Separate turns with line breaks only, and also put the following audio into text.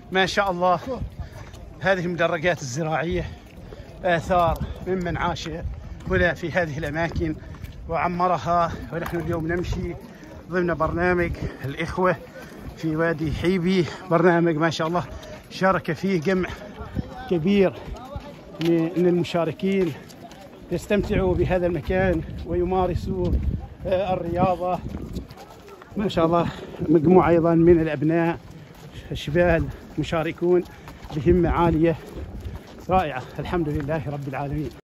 ما شاء الله هذه المدرجات الزراعية آثار ممن عاش هنا في هذه الأماكن وعمرها. ونحن اليوم نمشي ضمن برنامج الإخوة في وادي حيبي، برنامج ما شاء الله شارك فيه جمع كبير من المشاركين يستمتعوا بهذا المكان ويمارسوا الرياضة. ما شاء الله مجموعة أيضا من الأبناء الشباب مشاركون بهمة عالية رائعة. الحمد لله رب العالمين.